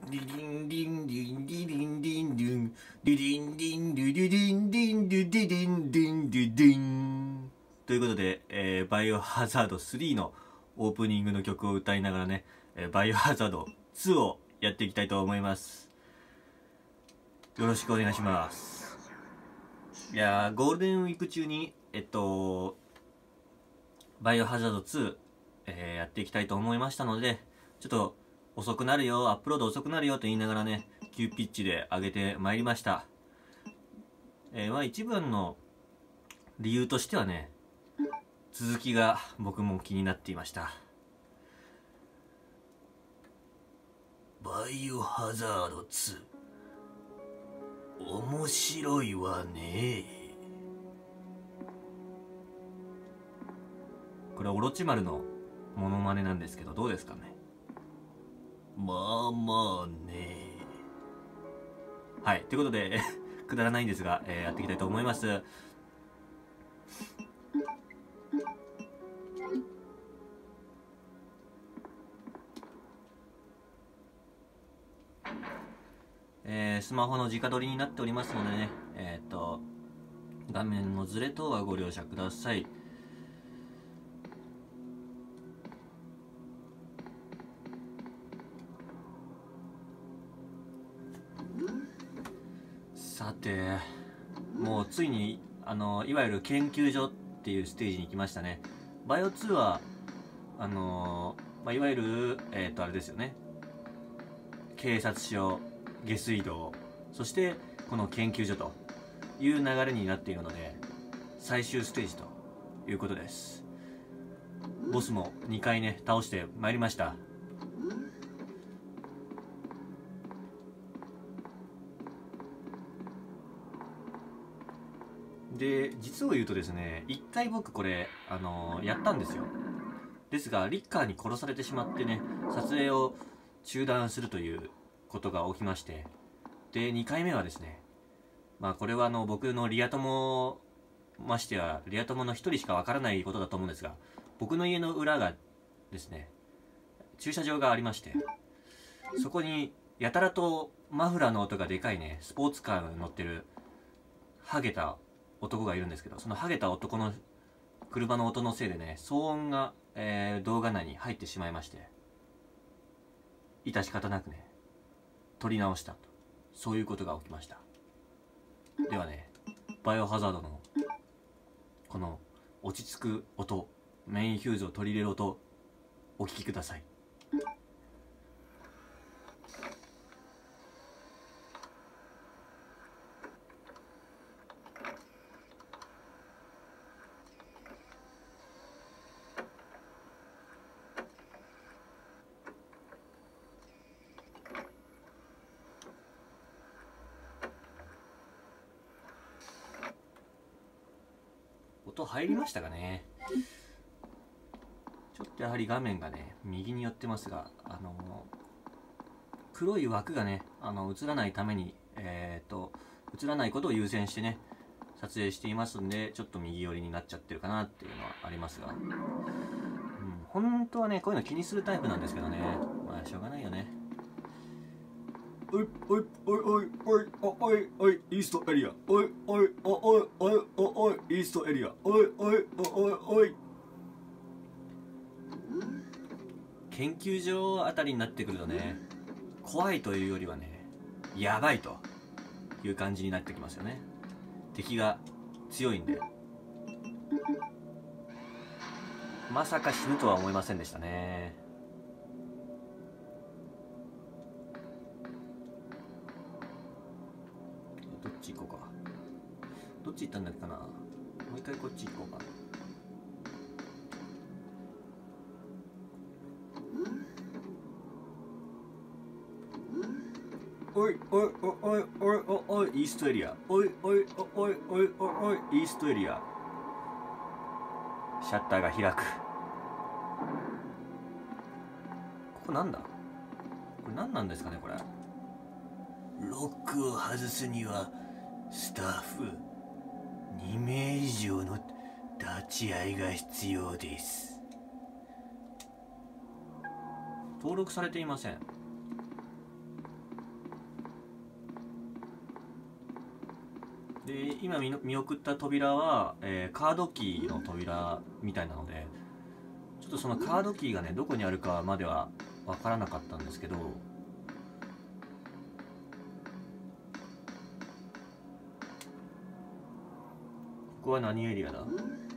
リリンリンリンリリンリンリンリリンリンリリリンリンリリリンリンリリンということで、バイオハザード3のオープニングの曲を歌いながらね、バイオハザード2をやっていきたいと思います。よろしくお願いします。いやー、ゴールデンウィーク中にバイオハザード2、やっていきたいと思いましたので、ちょっと遅くなるよ、アップロード遅くなるよと言いながらね、急ピッチで上げてまいりました。一番の理由としてはね、続きが僕も気になっていました。バイオハザード2、面白いわね。これオロチマルのモノマネなんですけど、どうですかね。まあまあね。はい、ということでくだらないんですが、やっていきたいと思います。スマホの直撮りになっておりますのでね、画面のズレ等はご了承ください。さて、もうついにいわゆる研究所っていうステージに行きましたね。バイオ2はいわゆるあれですよね、警察署、下水道、そしてこの研究所という流れになっているので、最終ステージということです。ボスも2回ね倒してまいりました。で、実を言うとですね、1回僕これやったんですよ。ですがリッカーに殺されてしまってね、撮影を中断するということが起きまして、で2回目はですね、これは僕のリア友、ましてやリア友の1人しかわからないことだと思うんですが、僕の家の裏がですね、駐車場がありまして、そこにやたらとマフラーの音がでかいね、スポーツカーに乗ってるハゲた男がいるんですけど、そのハゲた男の車の音のせいでね、騒音が、動画内に入ってしまいまして、致し方なくね撮り直したと、そういうことが起きました。ではね、バイオハザードのこの落ち着く音、メインヒューズを取り入れる音、お聞きください。音入りましたかね。ちょっとやはり画面がね右に寄ってますが、黒い枠がね映らないために、映らないことを優先してね撮影していますんで、ちょっと右寄りになっちゃってるかなっていうのはありますが、本当はねこういうの気にするタイプなんですけどね、しょうがないよね。おいおいおいおいおいおいおいイーストエリア、おいおいおいおいおいイーストエリア、おいおいおいおい。研究所あたりになってくるとね、怖いというよりはね、やばいという感じになってきますよね。敵が強いんで。まさか死ぬとは思いませんでしたね。どっち行こうか。どっち行ったんだっけかな。もう一回こっち行こうか。おいおいおいおいおいイーストエリア、おいおいおいおいおいイーストエリア。シャッターが開く。ここなんだ、これ何なんですかね。これロックを外すにはスタッフ2名以上の立ち会いが必要です。登録されていません。 で今見送った扉は、カードキーの扉みたいなので、ちょっとそのカードキーがねどこにあるかまでは分からなかったんですけど、ここは何エリアだ？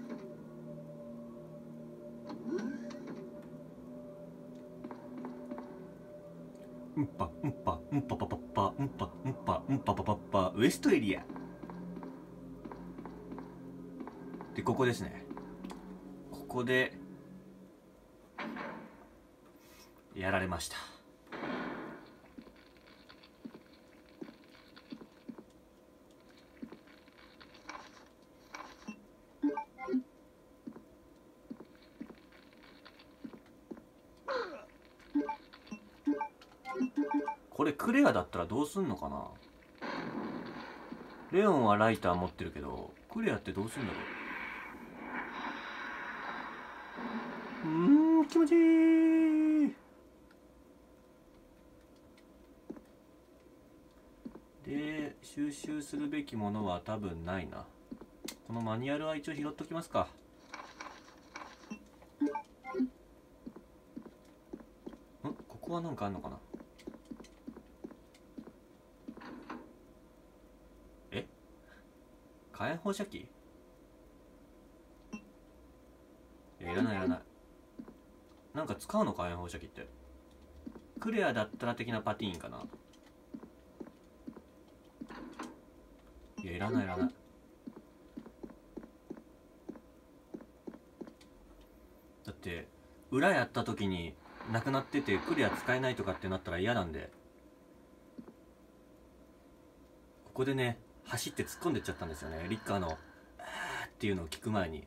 うんぱうんぱうんぱぱぱっぱうんぱうんぱうんぱぱぱっぱウエストエリアで、ここですね。ここでやられました。これクレアだったらどうすんのかな。レオンはライター持ってるけど、クレアってどうすんだろう。気持ちいい。で、収集するべきものは多分ないな。このマニュアルは一応拾っときますか。ここはなんかあんのかな。火炎放射器？いらないいらない。なんか使うの？火炎放射器ってクレアだったら的なパティーンかな。いや、いらないいらない。だって裏やった時になくなっててクレア使えないとかってなったら嫌なんで、ここでね走って突っ込んでっちゃったんですよね。リッカーの「あー」っていうのを聞く前に。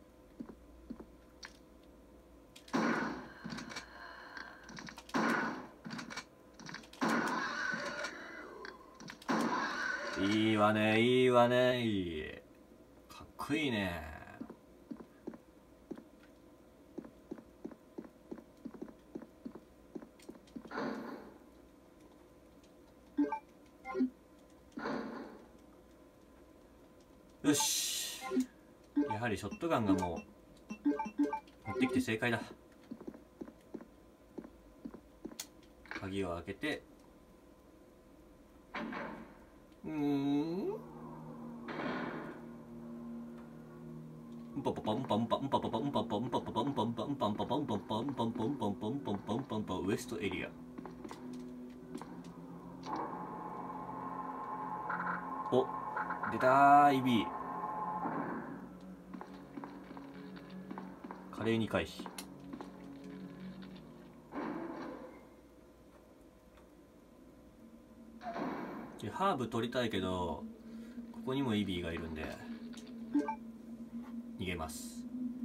いいわねいいわね、いい、かっこいいね。よし、やはりショットガンがもう持ってきて正解だ。鍵を開けて、パパパンパンパンパパパンパンパンパパパンパンパンパンパパンパンパンパンパンパンパンパンパンパンパンウエストエリア。お、出たー、イビー。華麗に回避。でハーブ取りたいけどここにもイビーがいるんで逃げます。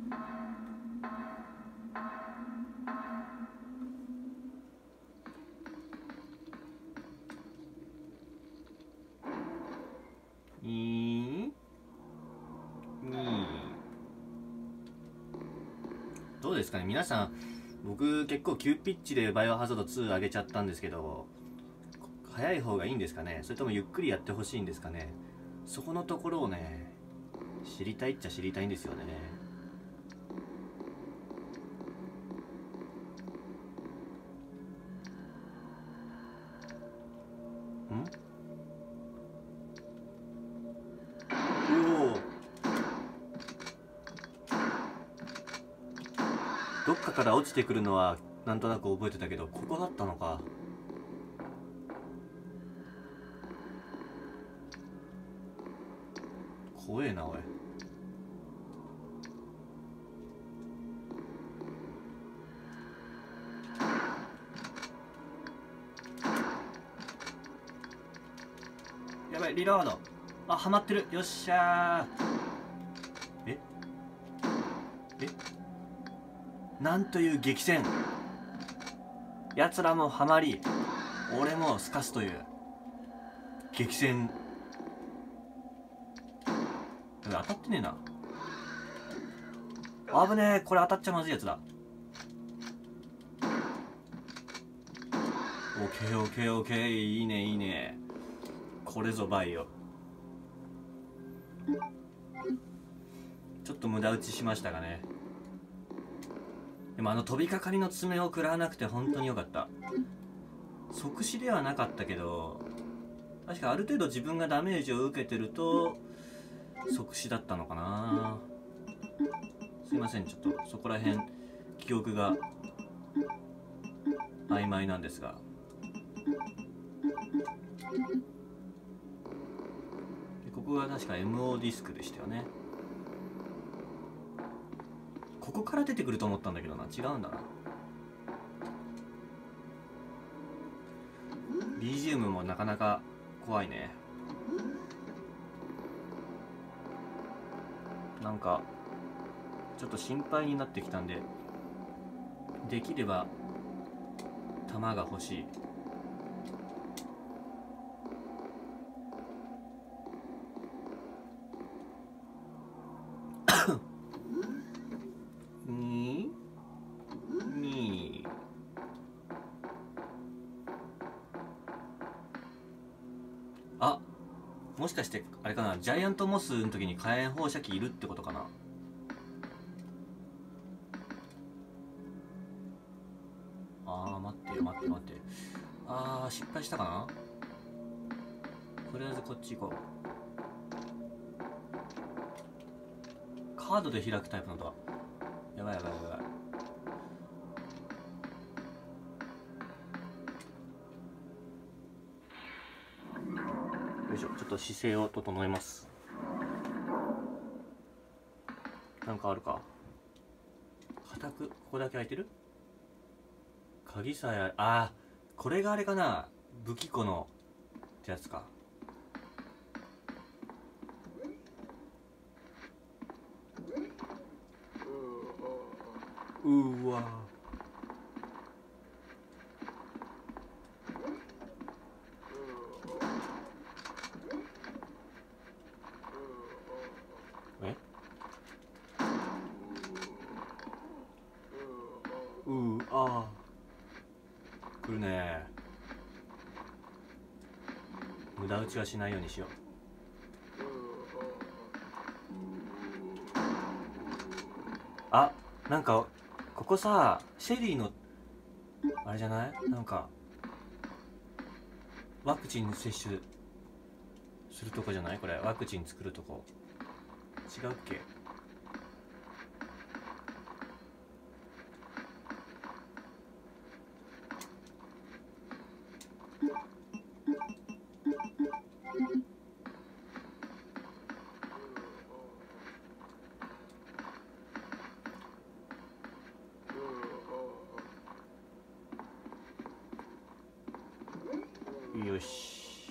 どうですかね皆さん。僕結構急ピッチでバイオハザード2上げちゃったんですけど、早い方がいいんですかね、それともゆっくりやってほしいんですかね。そこのところをね知りたいっちゃ知りたいんですよね。どっかから落ちてくるのはなんとなく覚えてたけど、ここだったのか。怖えなおい。やばい、リロード。あ、はまってる。よっしゃー。えなんという激戦。やつらもハマり俺もすかすという激戦。当たってねえな。危ねえ、これ当たっちゃまずいやつだ。オッケーオッケーオッケー、いいねいいね。これぞバイオ。 っと無駄打ちしましたがね。でも飛びかかりの爪を食らわなくて本当に良かった。即死ではなかったけど、確かある程度自分がダメージを受けてると即死だったのかな。すいません、ちょっとそこら辺記憶が曖昧なんですが。でここが確か MO ディスクでしたよね。ここから出てくると思ったんだけどな、違うんだな。BGM もなかなか怖いね。なんかちょっと心配になってきたんで、できれば弾が欲しい。あ、もしかしてあれかな、ジャイアントモスの時に火炎放射器いるってことかな。待ってよ待って待って。失敗したかな。とりあえずこっち行こう。カードで開くタイプのドア。やばいやばいやばい。よいしょ、ちょっと姿勢を整えます。なんかあるか。固くここだけ開いてる。鍵さえこれがあれかな、武器庫のってやつか。うわ来るね。無駄打ちはしないようにしよう。なんかここさ、シェリーのあれじゃない？なんかワクチン接種するとこじゃない？これワクチン作るとこ違うっけ？よし。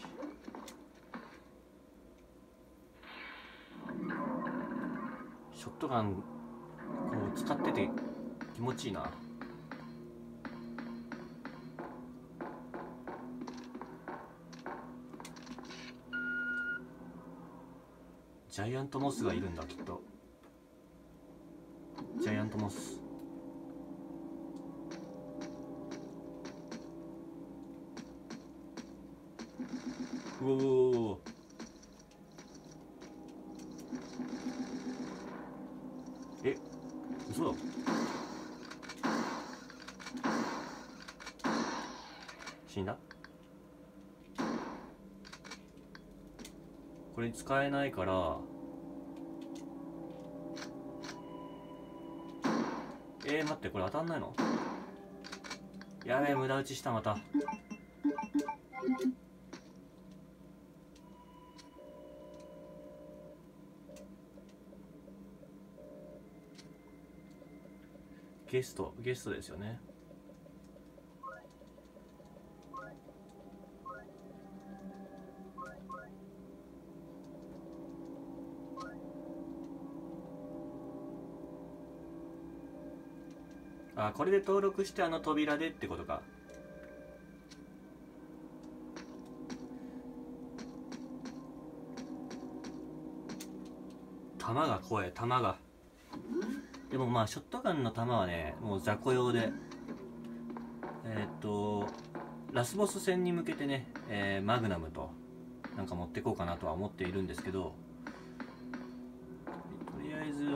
ショットガンこう使ってて気持ちいいな。ジャイアントモスがいるんだ、きっと。ジャイアントモス。うおー、嘘だ。死んだ。これ使えないから、待って、これ当たんないの？やべえ、無駄打ちした。またゲストですよね。これで登録して扉でってことか。弾が怖い、弾が。でもまあショットガンの弾はね、もう雑魚用で、ラスボス戦に向けてね、マグナムとなんか持ってこうかなとは思っているんですけど、とりあえず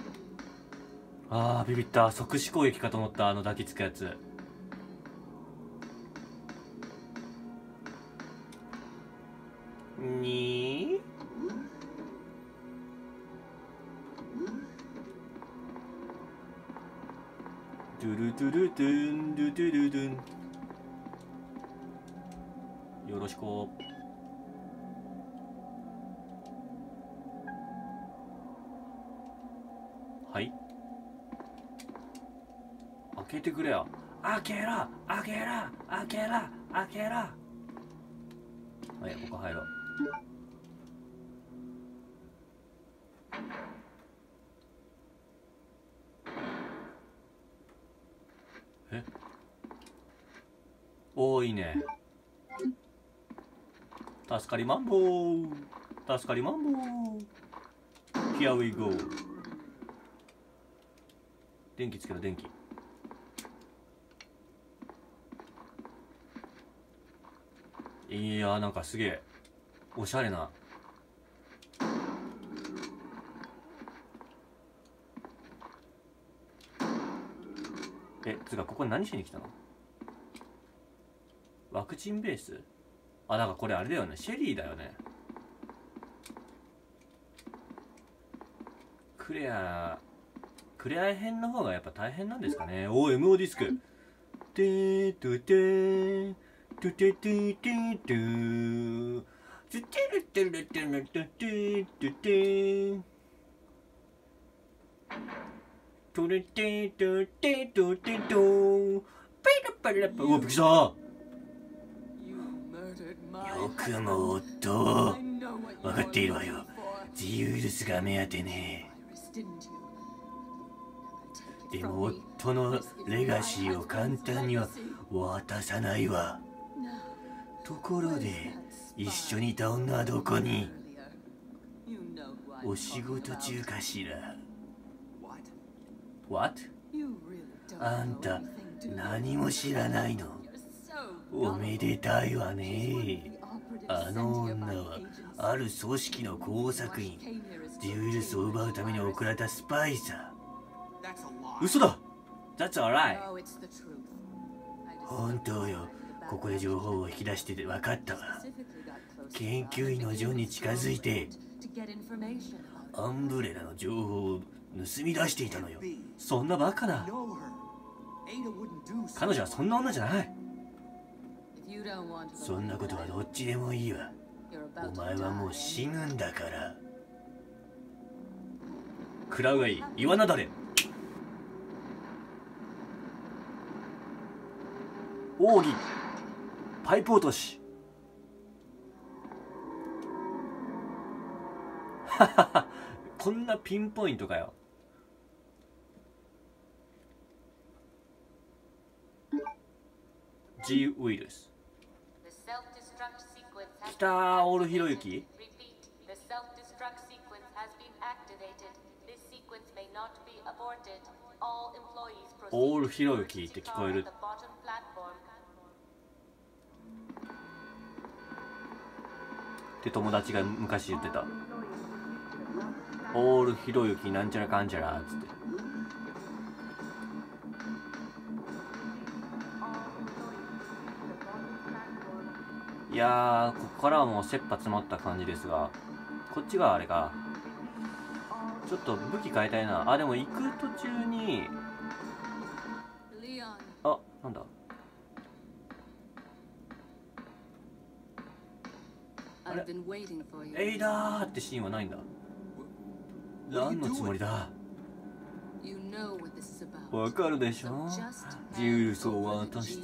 あービビった。即死攻撃かと思った。抱きつくやつ。にードゥルドゥルドゥンドゥドゥルドゥン。よろしく。はい、開けてくれよ。開けろ開けろ開けろ開けろ。はい、ここ入ろう。え、多いね。助かりマンボウ、助かりマンボウ。 Here we go。 電気つけろ、電気。いやー、なんかすげえおしゃれな。つうかここ何しに来たの？ワクチンベース？あ、だからこれあれだよね、シェリーだよね。クレア編の方がやっぱ大変なんですかね。おー、MO ディスク。テートテートテテテテートテルテルテルテテテテトレテトテトテトペラペラペラ。うわ、びっくりした。よくも夫、分かっているわよ。自由ウイルスが目当てね。でも夫のレガシーを簡単には渡さないわ。ところで一緒にいた女はどこに？お仕事中かしら？ What？ あんた何も知らないの？おめでたいわね。あの女はある組織の工作員。自由ウイルスを奪うために送られたスパイさ。嘘だ。 That's alright。 本当よ。ここで情報を引き出してて分かったわ。研究員のジョンに近づいてアンブレラの情報を盗み出していたのよ。そんなバカな。 彼女はそんな女じゃない。そんなことはどっちでもいいわ。お前はもう死ぬんだから。食らうがいい。岩なだれ。奥義パイプ落とし。ははは、こんなピンポイントかよ。G ウイルス。来たオールひろゆき。オールひろゆきって聞こえる。って友達が昔言ってた。オールひろゆきなんちゃらかんちゃらっつって。いやー、ここからはもう切羽詰まった感じですが、こっちがあれか。ちょっと武器変えたいな。あ、でも行く途中に、あ、なんだ。あれ、エイダーってシーンはないんだ。何のつもりだ。わかるでしょ。ジウイルスを渡して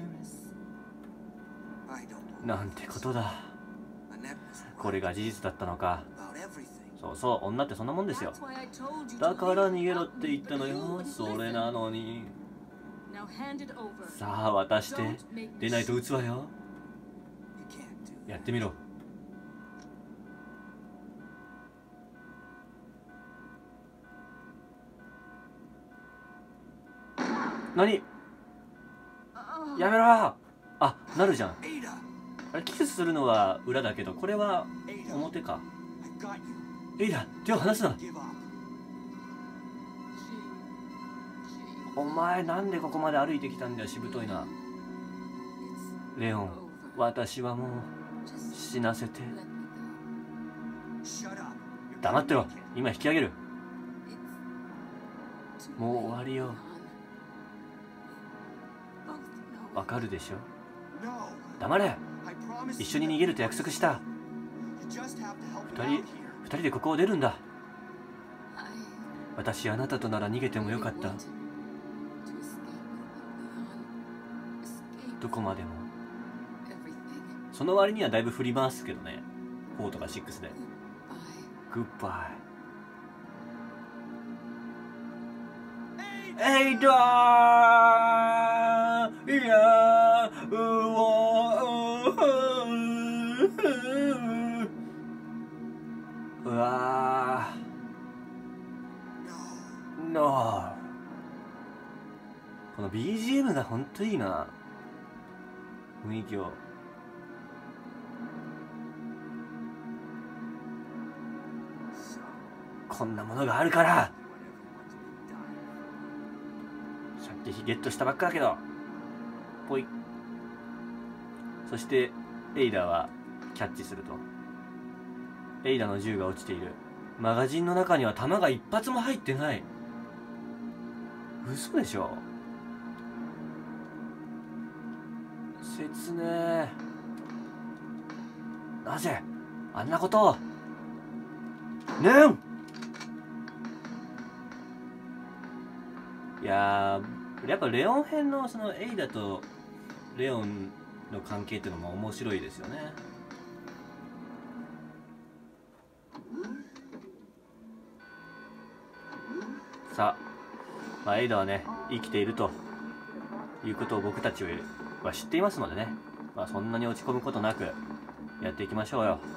なんてことだ。これが事実だったのか。そうそう、女ってそんなもんですよ。だから逃げろって言ったのよ。それなのに。さあ渡して。出ないと撃つわよ。やってみろ。何？やめろ。あ、なるじゃん。あれキスするのは裏だけど、これは表か。エイダ、手を離すな。お前なんでここまで歩いてきたんだよ、しぶといな。レオン、私はもう死なせて。黙ってろ。今引き上げる。もう終わりよ。わかるでしょ。黙れ。一緒に逃げると約束した。二人でここを出るんだ。私あなたとなら逃げてもよかった。どこまでも。その割にはだいぶ振り回すけどね。4とか6で。グッバイ。エイダー、いやー、うわー、ノー。この BGM がほんといいな。雰囲気を。こんなものがあるから。さっきゲットしたばっかだけど。ぽい。そしてエイダはキャッチすると。エイダの銃が落ちている。マガジンの中には弾が一発も入ってない。嘘でしょ。切ねえ。なぜあんなことを。ねん。いやー、やっぱレオン編のそのエイダとレオンの関係っていうのも面白いですよね。さあ、エイダはね生きているということを僕たちは知っていますのでね、そんなに落ち込むことなくやっていきましょうよ。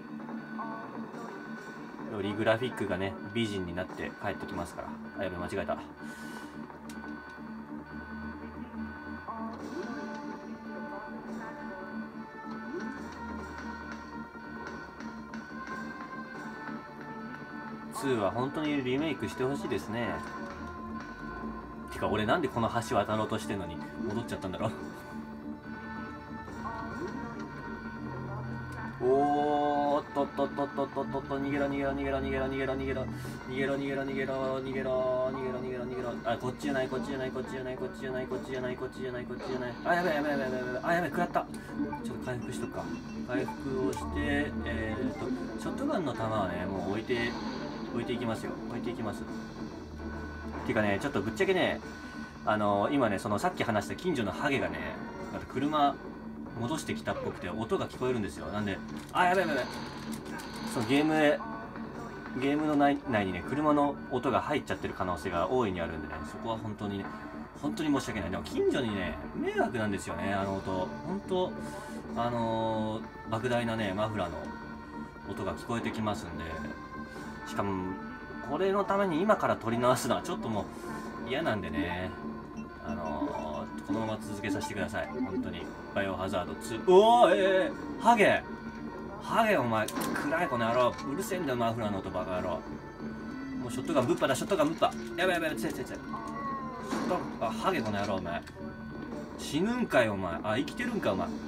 よりグラフィックがね美人になって帰ってきますから。あ、やべ、間違えた。2は本当にリメイクしてほしいですね。てか俺なんでこの橋渡ろうとしてんのに戻っちゃったんだろう。おーっとっとっとっとっとっとっとっと、逃げろ逃げろ逃げろ逃げろ逃げろ逃げろ逃げろ逃げろ逃げろ逃げろ逃げろ逃げろ逃げろ。あ、こっちじゃないこっちじゃないこっちじゃないこっちじゃないこっちじゃないこっちじゃないこっちじゃない。あ、やべえやべえやべえやべえ。あ、やべえ食らった。ちょっと回復しとくか。回復をして、ショットガンの弾はね、もう置いていきますよ。置いていきます。ていうかね、ちょっとぶっちゃけね、今ね、そのさっき話した近所のハゲがね、なんか車戻してきたっぽくて音が聞こえるんですよ。なんで、あ、やべえやべえ。そのゲームの内にね、車の音が入っちゃってる可能性が大いにあるんでね、そこは本当に申し訳ない。でも近所にね、迷惑なんですよね、あの音。本当莫大なね、マフラーの音が聞こえてきますんで、しかも、これのために今から撮り直すのはちょっともう嫌なんでね、このまま続けさせてください。本当に。バイオハザード2。おお、ハゲお前、暗いこの野郎。うるせえんだよ、マフラーの音、バカ野郎。もうショットガンぶっぱだ、ショットガンぶっぱ。やばいやばい、つい。あ、ハゲこの野郎、お前。死ぬんかい、お前。あ、生きてるんか、お前。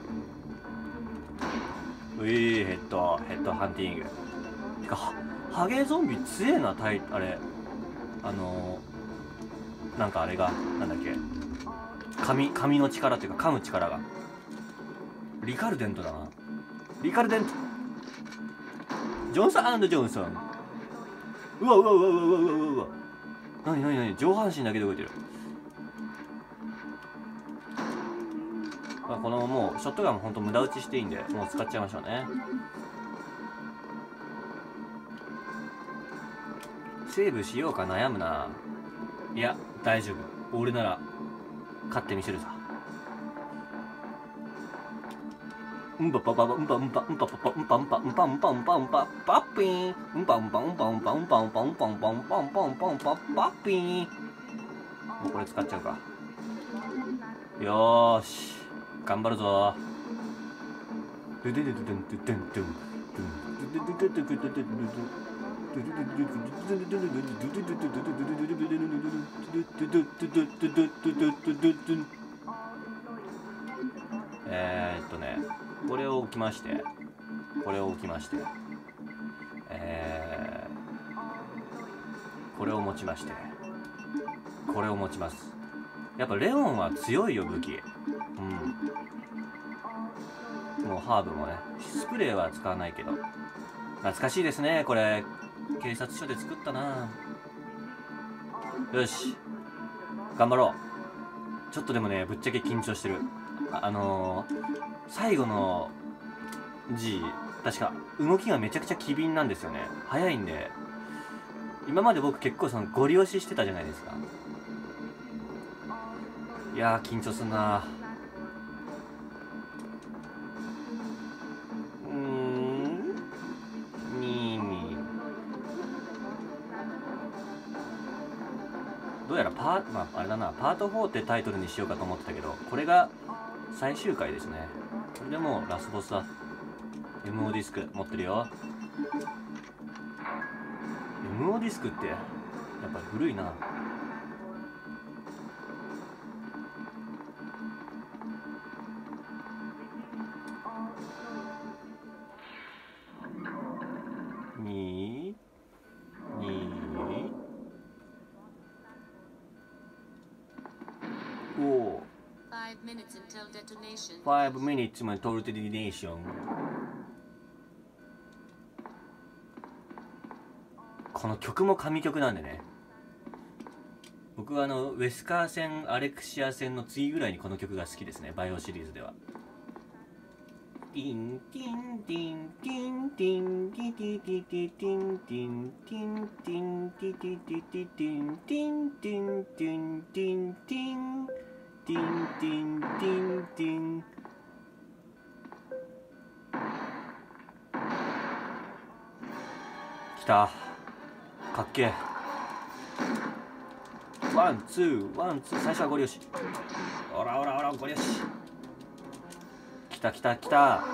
ヘッドハンティング。てか、ハゲゾンビ強えな、あれ。なんかあれが、なんだっけ。髪の力っていうか、噛む力が。リカルデントだな。リカルデント。ジョンソン&ジョンソン。うわ。なに上半身だけで動いてる。まあ、このもうショットガンもほんと無駄打ちしていいんで、もう使っちゃいましょうね。セーブしようか悩むな。いや、大丈夫。俺なら勝ってみせるさ。うんぱぱぱうんぱうんぱうんぱぱうんぱうんぱうんぱうんぱうんぱうんぱパッピーンうんぱうんぱうんぱうんぱうんぱうんぱうんぱうんぱうんぱうんぱうんぱうんぱパッピーン。もうこれ使っちゃうか。よーし、頑張るぞ。これを置きまして、これを置きまして、これを持ちまして、これを持ちます。やっぱレオンは強いよ、武器。もうハーブもね、スプレーは使わないけど。懐かしいですね、これ。警察署で作ったな。よし、頑張ろう。ちょっとでもね、ぶっちゃけ緊張してる。最後の G、確か動きがめちゃくちゃ機敏なんですよね。速いんで。今まで僕結構そのゴリ押ししてたじゃないですか。いやー、緊張すんな。どうやらまあ、あれだな、パート4ってタイトルにしようかと思ってたけど、これが最終回ですね。これでもうラスボスだ。MO ディスク持ってるよ。MO ディスクってやっぱり古いな。5 minutes until detonation。この曲も神曲なんでね。僕はウェスカー戦、アレクシア戦の次ぐらいにこの曲が好きですね、バイオシリーズでは。ティンティンティンティンティンティティティティティンティンティンティンティティティティティンティンティンティンティンティンティンティンティンティン。きた。かっけえ。ワンツーワンツー。最初はゴリ押し。おらゴリ押し。きた。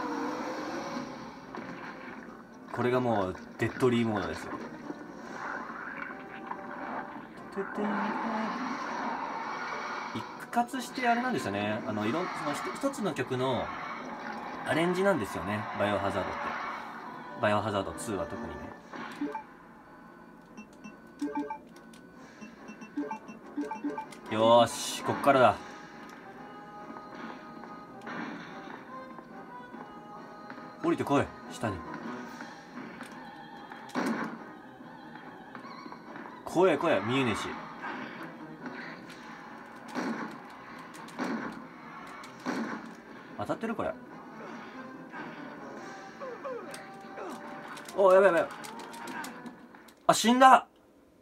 これがもうデッドリーモードですよ。一括してあれなんですよね。その一つの曲のアレンジなんですよね、バイオハザードって。 バイオハザード2は特にね。よーし、こっからだ。降りてこい、下に。来い来い、見えねえし。当たってるこれ。お、やばいやばい。あ、死んだ。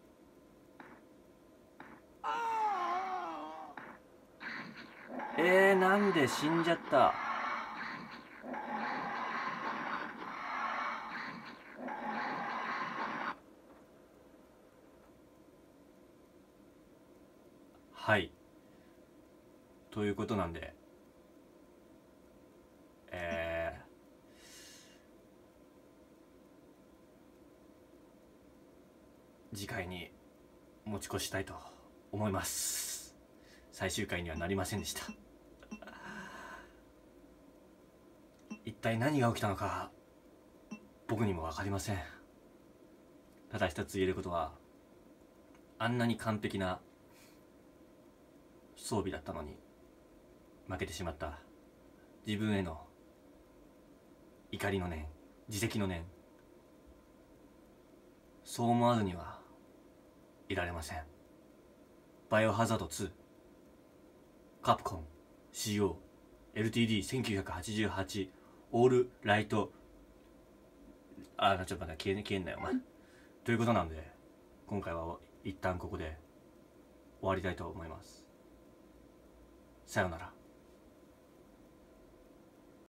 なんで死んじゃった。はい、ということなんで、次回に持ち越したいと思います。最終回にはなりませんでした。一体何が起きたのか僕にも分かりません。ただ一つ言えることは、あんなに完璧な装備だったのに負けてしまった自分への怒りの念、自責の念、そう思わずにはいられません。バイオハザード2、カプコン CO LTD1988 オールライト、ちょっと待って、消えんなよお前。ということなんで、今回は一旦ここで終わりたいと思います。さようなら。